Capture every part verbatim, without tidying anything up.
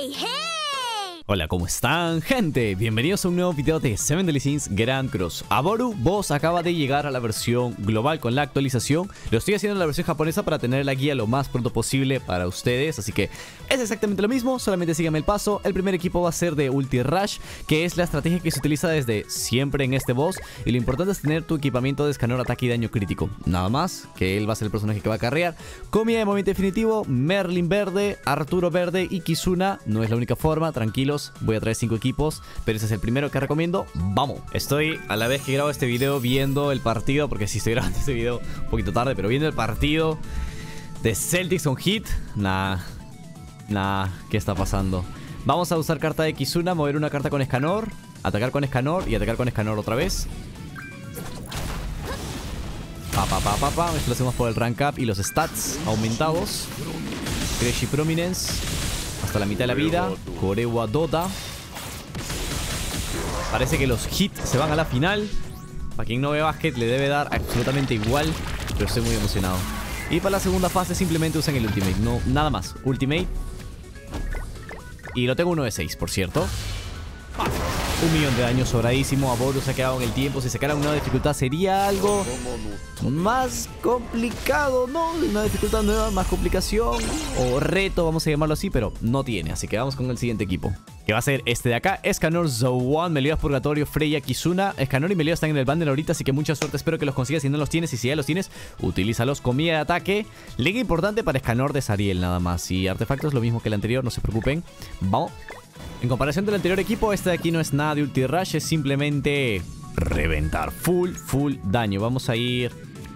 Hey, hey. Hola, ¿cómo están, gente? Bienvenidos a un nuevo video de Seven Deadly Sins Grand Cross. Aboru Boss acaba de llegar a la versión global con la actualización. Lo estoy haciendo en la versión japonesa para tener la guía lo más pronto posible para ustedes. Así que es exactamente lo mismo, solamente síganme el paso. El primer equipo va a ser de Ulti Rush, que es la estrategia que se utiliza desde siempre en este boss. Y lo importante es tener tu equipamiento de escaneo, ataque y daño crítico. Nada más, que él va a ser el personaje que va a carrear. Comida de movimiento definitivo, Merlin verde, Arturo verde y Kizuna. No es la única forma, tranquilos. Voy a traer cinco equipos, pero ese es el primero que recomiendo. ¡Vamos! Estoy a la vez que grabo este video viendo el partido, porque sí estoy grabando este video un poquito tarde, pero viendo el partido de Celtics con Heat. Nah, nah, ¿qué está pasando? Vamos a usar carta de Kizuna, mover una carta con Escanor, atacar con Escanor y atacar con Escanor otra vez. Pa, pa, pa, pa, pa. Esto lo hacemos por el rank up y los stats aumentados. Crazy Prominence hasta la mitad de la vida. Korewa Dota. Parece que los hits se van a la final. Para quien no ve básquet le debe dar absolutamente igual, pero estoy muy emocionado. Y para la segunda fase simplemente usan el Ultimate, no, nada más. Ultimate. Y lo tengo uno de seis, por cierto. Un millón de daño sobradísimo. Aboru se ha quedado en el tiempo. Si sacara una dificultad sería algo más complicado, ¿no? Una dificultad nueva, más complicación o reto, vamos a llamarlo así, pero no tiene. Así que vamos con el siguiente equipo, que va a ser este de acá. Escanor, Zowan, Meliodas Purgatorio, Freya, Kizuna. Escanor y Meliodas están en el bundle ahorita, así que mucha suerte. Espero que los consigas. Si no los tienes y si ya los tienes, utilízalos. Comida de ataque. Liga importante para Escanor de Zariel nada más. Y artefactos lo mismo que el anterior, no se preocupen. Vamos. En comparación del anterior equipo, este de aquí no es nada de Ulti Rush, es simplemente reventar. Full, full daño. Vamos a ir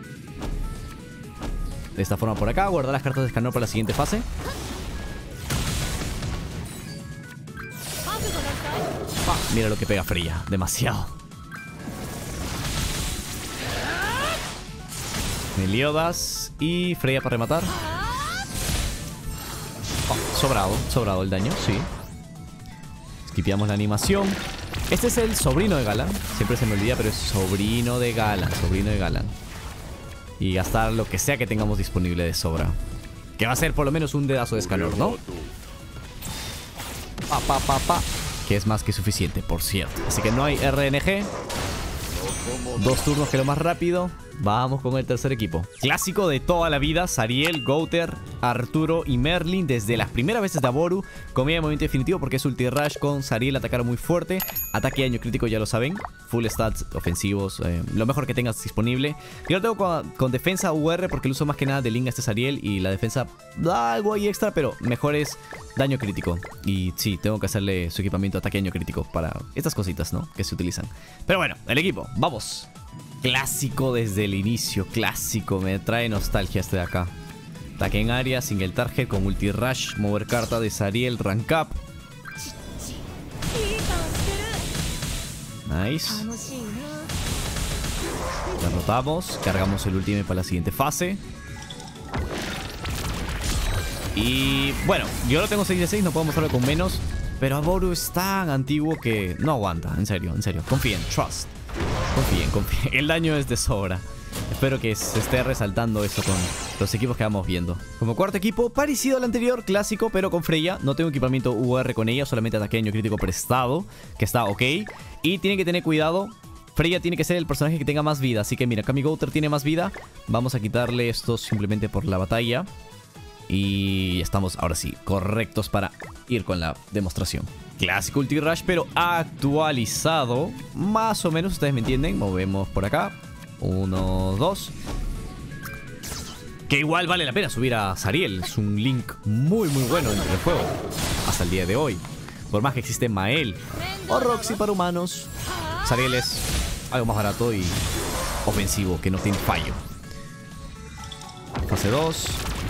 de esta forma por acá. Guardar las cartas de Escanor para la siguiente fase. Ah, mira lo que pega Freya. Demasiado. Meliodas y Freya para rematar. Oh, sobrado, sobrado el daño, sí. Skipeamos la animación. Este es el sobrino de Galan. Siempre se me olvida, pero es sobrino de Galan. Sobrino de Galan. Y gastar lo que sea que tengamos disponible de sobra. Que va a ser por lo menos un dedazo de Escanor, ¿no? Pa, pa, pa, pa. Que es más que suficiente, por cierto. Así que no hay R N G. Dos turnos que lo más rápido. Vamos con el tercer equipo. Clásico de toda la vida. Zariel, Gouter, Arturo y Merlin. Desde las primeras veces de Aboru. Comida de movimiento definitivo porque es Ulti Rush con Zariel. Atacar muy fuerte. Ataque y daño crítico, ya lo saben. Full stats ofensivos. Eh, lo mejor que tengas disponible. Yo lo tengo con, con defensa U R porque el uso más que nada de Link a este Zariel. Y la defensa da algo ahí extra, pero mejor es daño crítico. Y sí, tengo que hacerle su equipamiento ataque y daño crítico para estas cositas, ¿no? Que se utilizan. Pero bueno, el equipo. Vamos. Clásico desde el inicio, clásico. Me trae nostalgia este de acá. Ataque en área, single target con Ulti Rush. Mover carta de Zariel, rank up. Nice. Derrotamos. Cargamos el ultimate para la siguiente fase. Y bueno, yo lo tengo seis de seis, no puedo mostrarlo con menos. Pero Aboru es tan antiguo que no aguanta. En serio, en serio. Confíen, trust. Confíen, confíen. El daño es de sobra. Espero que se esté resaltando eso con los equipos que vamos viendo. Como cuarto equipo, parecido al anterior, clásico, pero con Freya. No tengo equipamiento U R con ella, solamente ataque daño crítico prestado, que está ok. Y tienen que tener cuidado. Freya tiene que ser el personaje que tenga más vida. Así que mira, acá mi Gouter tiene más vida. Vamos a quitarle esto simplemente por la batalla. Y estamos ahora sí correctos para ir con la demostración. Clásico Ulti Rush, pero actualizado. Más o menos, ustedes me entienden. Movemos por acá. Uno, dos. Que igual vale la pena subir a Zariel. Es un Link muy muy bueno dentro del juego. Hasta el día de hoy. Por más que existe Mael o Roxy para humanos, Zariel es algo más barato y ofensivo, que no tiene fallo. Fase dos.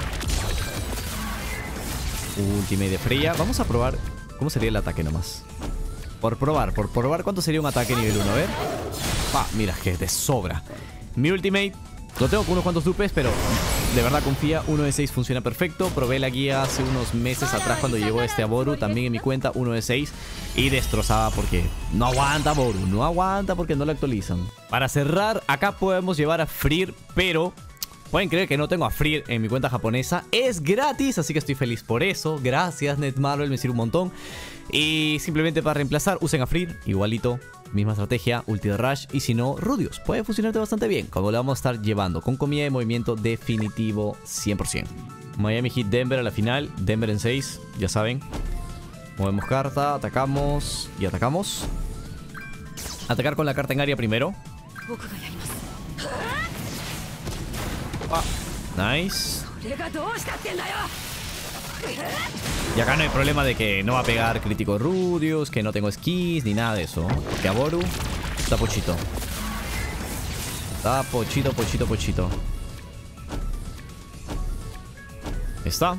Ultimate de Freya. Vamos a probar cómo sería el ataque nomás. Por probar, por probar cuánto sería un ataque nivel uno. A ver. Ah, mira, que de sobra. Mi ultimate lo tengo con unos cuantos dupes, pero de verdad confía. Uno de seis funciona perfecto. Probé la guía hace unos meses atrás cuando llegó este Aboru. También en mi cuenta, uno de seis. Y destrozaba porque no aguanta Aboru. No aguanta porque no lo actualizan. Para cerrar, acá podemos llevar a Freer, pero Pueden creer que no tengo a Freer en mi cuenta japonesa. Es gratis, así que estoy feliz por eso. Gracias, Netmarble, me sirve un montón. Y simplemente para reemplazar, usen a Freer, igualito. Misma estrategia, ulti de Rush. Y si no, Rudius. Puede funcionarte bastante bien. Como lo vamos a estar llevando. Con comida de movimiento definitivo cien por ciento. Miami Heat Denver a la final. Denver en seis, ya saben. Movemos carta, atacamos. Y atacamos. Atacar con la carta en área primero. Ah, nice. Y acá no hay problema de que no va a pegar crítico Rudius, que no tengo skis, ni nada de eso. Que Aboru está pochito. Está pochito, pochito, pochito. Está.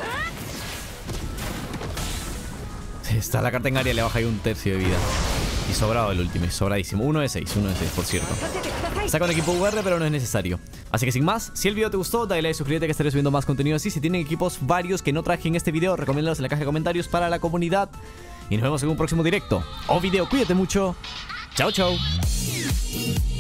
Está la carta en área, le baja ahí un tercio de vida. Y sobrado el último, sobradísimo. Uno de seis, uno de seis, por cierto. Está con equipo U R, pero no es necesario. Así que sin más, si el video te gustó, dale like, suscríbete que estaré subiendo más contenido así. Si tienen equipos varios que no traje en este video, recomiéndalos en la caja de comentarios para la comunidad. Y nos vemos en un próximo directo o video. Cuídate mucho. Chao, chao.